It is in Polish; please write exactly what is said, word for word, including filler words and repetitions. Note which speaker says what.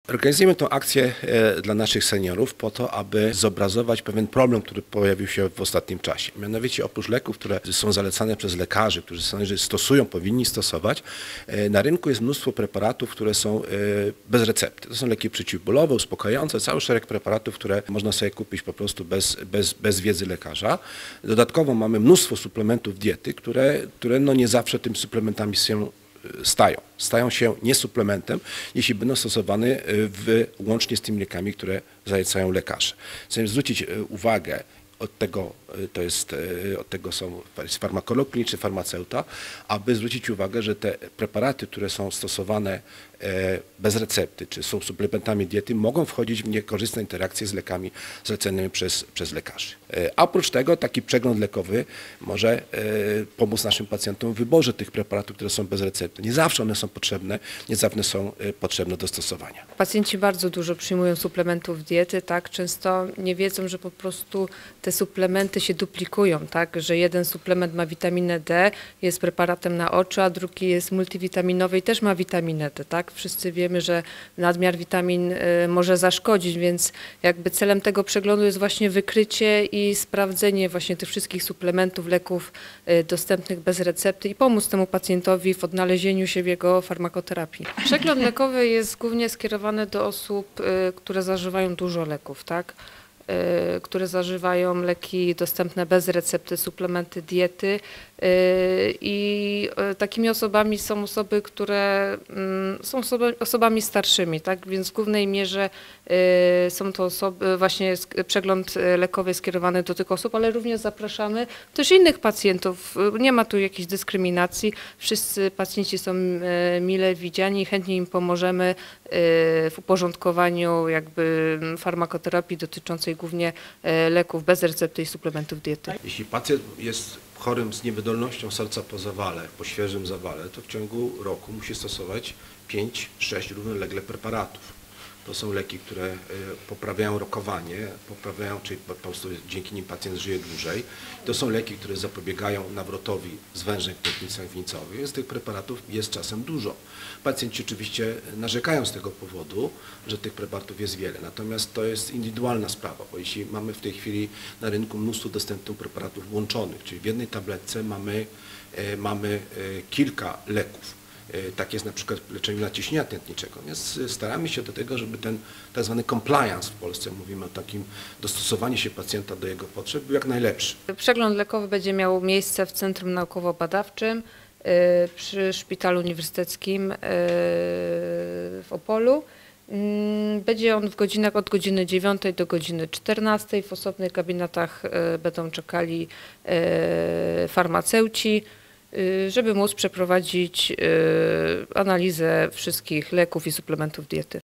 Speaker 1: Organizujemy tę akcję dla naszych seniorów po to, aby zobrazować pewien problem, który pojawił się w ostatnim czasie. Mianowicie oprócz leków, które są zalecane przez lekarzy, którzy seniorzy stosują, powinni stosować, na rynku jest mnóstwo preparatów, które są bez recepty. To są leki przeciwbólowe, uspokajające, cały szereg preparatów, które można sobie kupić po prostu bez, bez, bez wiedzy lekarza. Dodatkowo mamy mnóstwo suplementów diety, które, które no nie zawsze tym suplementami się stają. Stają się niesuplementem, jeśli będą stosowane w, łącznie z tymi lekami, które zalecają lekarze. Chcę zwrócić uwagę, od tego, to jest, od tego są jest farmakolog kliniczny, farmaceuta, aby zwrócić uwagę, że te preparaty, które są stosowane bez recepty, czy są suplementami diety, mogą wchodzić w niekorzystne interakcje z lekami zlecanymi przez, przez lekarzy. A oprócz tego taki przegląd lekowy może pomóc naszym pacjentom w wyborze tych preparatów, które są bez recepty. Nie zawsze one są potrzebne, nie zawsze są potrzebne do stosowania.
Speaker 2: Pacjenci bardzo dużo przyjmują suplementów diety, tak? Często nie wiedzą, że po prostu te suplementy się duplikują, tak? Że jeden suplement ma witaminę D, jest preparatem na oczy, a drugi jest multivitaminowy i też ma witaminę D, tak? Wszyscy wiemy, że nadmiar witamin może zaszkodzić, więc jakby celem tego przeglądu jest właśnie wykrycie i sprawdzenie właśnie tych wszystkich suplementów, leków dostępnych bez recepty i pomóc temu pacjentowi w odnalezieniu się w jego farmakoterapii. Przegląd lekowy jest głównie skierowany do osób, które zażywają dużo leków, tak? które zażywają leki dostępne bez recepty, suplementy diety i takimi osobami są osoby, które są osobami starszymi, tak? Więc w głównej mierze są to osoby, właśnie przegląd lekowy skierowany do tych osób, ale również zapraszamy też innych pacjentów. Nie ma tu jakiejś dyskryminacji. Wszyscy pacjenci są mile widziani i chętnie im pomożemy w uporządkowaniu jakby farmakoterapii dotyczącej głównie leków bez recepty i suplementów diety.
Speaker 1: Jeśli pacjent jest chorym z niewydolnością serca po zawale, po świeżym zawale, to w ciągu roku musi stosować pięć sześć równolegle preparatów. To są leki, które poprawiają rokowanie, poprawiają, czyli po prostu dzięki nim pacjent żyje dłużej. To są leki, które zapobiegają nawrotowi zwężeń w tętnicach wieńcowych, więc tych preparatów jest czasem dużo. Pacjenci oczywiście narzekają z tego powodu, że tych preparatów jest wiele. Natomiast to jest indywidualna sprawa, bo jeśli mamy w tej chwili na rynku mnóstwo dostępnych preparatów łączonych, czyli w jednej tabletce mamy, mamy kilka leków. Tak jest na przykład w leczeniu nadciśnienia tętniczego, więc staramy się do tego, żeby ten tak zwany compliance w Polsce, mówimy o takim dostosowaniu się pacjenta do jego potrzeb, był jak najlepszy.
Speaker 2: Przegląd lekowy będzie miał miejsce w Centrum Naukowo-Badawczym przy Szpitalu Uniwersyteckim w Opolu. Będzie on w godzinach od godziny dziewiątej do godziny czternastej. W osobnych gabinetach będą czekali farmaceuci, żeby móc przeprowadzić analizę wszystkich leków i suplementów diety.